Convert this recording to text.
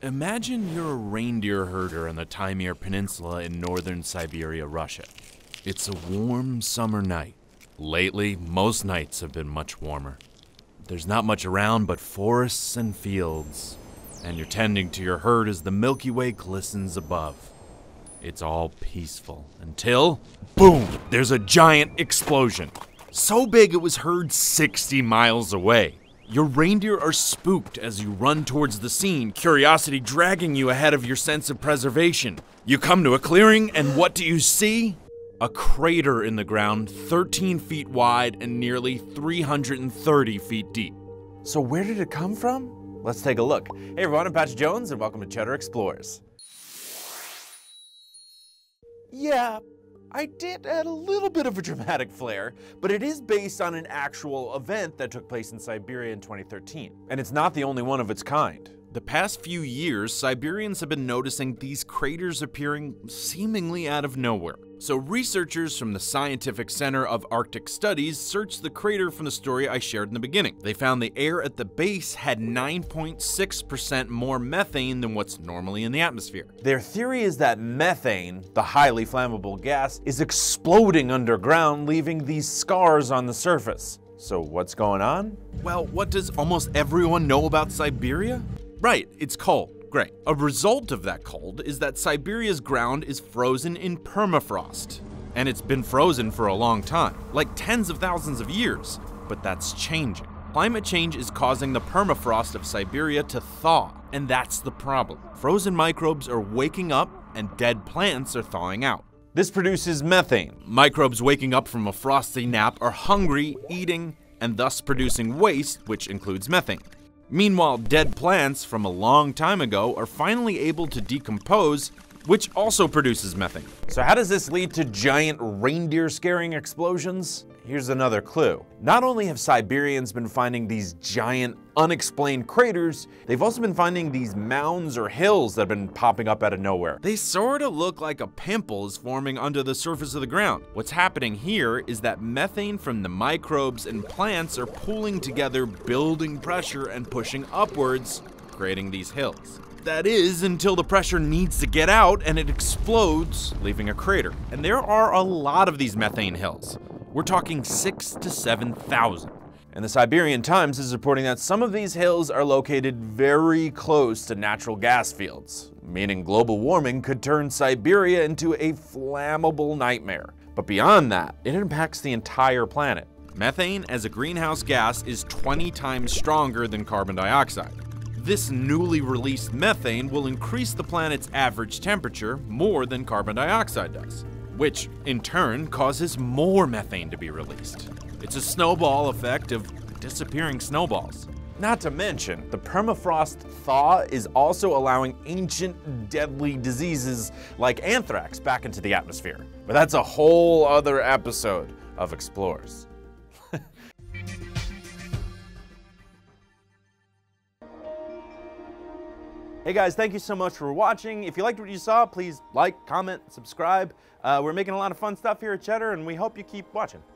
Imagine you're a reindeer herder on the Taimyr Peninsula in northern Siberia, Russia. It's a warm summer night. Lately, most nights have been much warmer. There's not much around but forests and fields, and you're tending to your herd as the Milky Way glistens above. It's all peaceful until, boom, there's a giant explosion. So big it was heard 60 miles away. Your reindeer are spooked as you run towards the scene, curiosity dragging you ahead of your sense of preservation. You come to a clearing, and what do you see? A crater in the ground 13 feet wide and nearly 330 feet deep. So where did it come from? Let's take a look. Hey everyone, I'm Patrick Jones and welcome to Cheddar Explores. Yeah, I did add a little bit of a dramatic flair, but it is based on an actual event that took place in Siberia in 2013. And it's not the only one of its kind. The past few years, Siberians have been noticing these craters appearing seemingly out of nowhere. So researchers from the Scientific Center of Arctic Studies searched the crater from the story I shared in the beginning. They found the air at the base had 9.6% more methane than what's normally in the atmosphere. Their theory is that methane, the highly flammable gas, is exploding underground, leaving these scars on the surface. So what's going on? Well, what does almost everyone know about Siberia? Right, it's cold. Great. A result of that cold is that Siberia's ground is frozen in permafrost. And it's been frozen for a long time, like tens of thousands of years. But that's changing. Climate change is causing the permafrost of Siberia to thaw, and that's the problem. Frozen microbes are waking up, and dead plants are thawing out. This produces methane. Microbes waking up from a frosty nap are hungry, eating, and thus producing waste, which includes methane. Meanwhile, dead plants from a long time ago are finally able to decompose, which also produces methane. So how does this lead to giant reindeer scaring explosions? Here's another clue. Not only have Siberians been finding these giant unexplained craters, they've also been finding these mounds or hills that have been popping up out of nowhere. They sort of look like a pimple is forming under the surface of the ground. What's happening here is that methane from the microbes and plants are pooling together, building pressure and pushing upwards, creating these hills. That is, until the pressure needs to get out and it explodes, leaving a crater. And there are a lot of these methane hills. We're talking 6,000 to 7,000. And the Siberian Times is reporting that some of these hills are located very close to natural gas fields, meaning global warming could turn Siberia into a flammable nightmare. But beyond that, it impacts the entire planet. Methane as a greenhouse gas is 20 times stronger than carbon dioxide. This newly released methane will increase the planet's average temperature more than carbon dioxide does, which in turn causes more methane to be released. It's a snowball effect of disappearing snowballs. Not to mention, the permafrost thaw is also allowing ancient deadly diseases like anthrax back into the atmosphere. But that's a whole other episode of Explores. Hey guys, thank you so much for watching. If you liked what you saw, please like, comment, subscribe. We're making a lot of fun stuff here at Cheddar, and we hope you keep watching.